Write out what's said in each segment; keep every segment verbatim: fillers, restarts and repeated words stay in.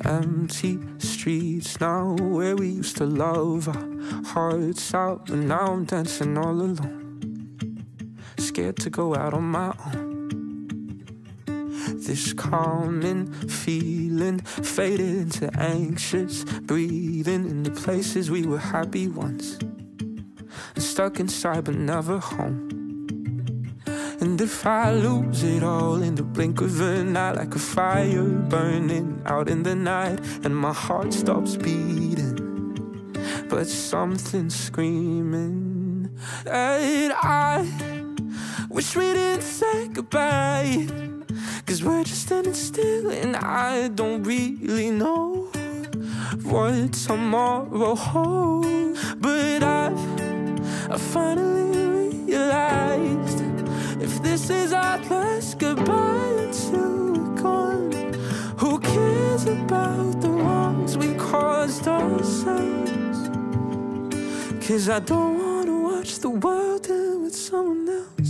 Empty streets now, where we used to love our hearts out, but now I'm dancing all alone, scared to go out on my own. This calming feeling faded into anxious breathing in the places we were happy once, and stuck inside but never home. And if I lose it all in the blink of an eye, like a fire burning out in the night, and my heart stops beating, but something's screaming, and I wish we didn't say goodbye, 'cause we're just standing still, and I don't really know what tomorrow holds. But I've I finally realized, if this is our last goodbye until we're gone, who cares about the wrongs we caused ourselves? 'Cause I don't wanna watch the world end with someone else.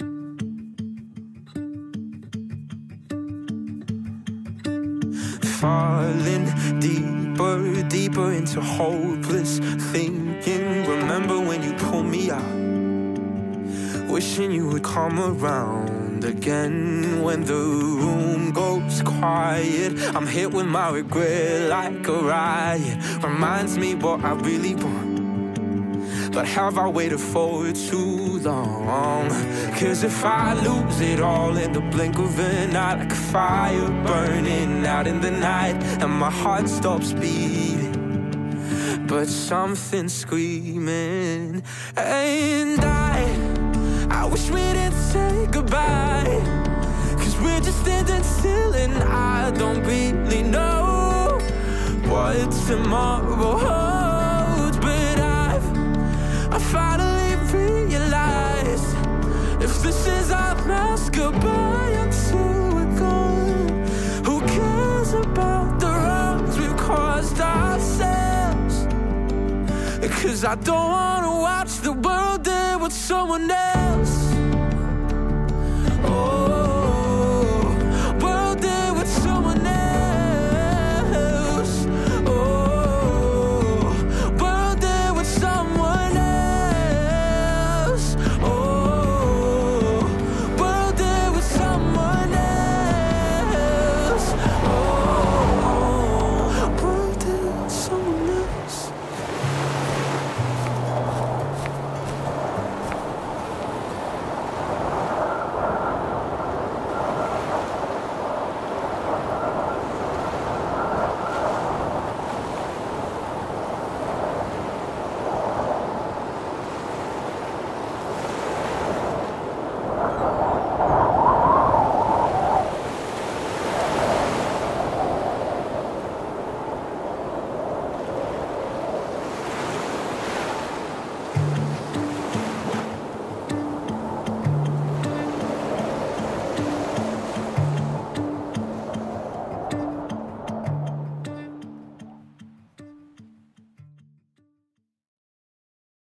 Falling deeper, deeper into hopeless thinking. Remember when you pulled me out, wishing you would come around again. When the room goes quiet, I'm hit with my regret like a riot. Reminds me what I really want, but have I waited for too long? 'Cause if I lose it all in the blink of an eye, like a fire burning out in the night, and my heart stops beating, but something's screaming, and I I wish we didn't say goodbye, 'cause we're just standing still, and I don't really know what tomorrow holds. But I've I finally realized, if this is our last goodbye until we're gone, who cares about the wrongs we've caused ourselves? 'Cause I don't wanna watch the world end with someone else.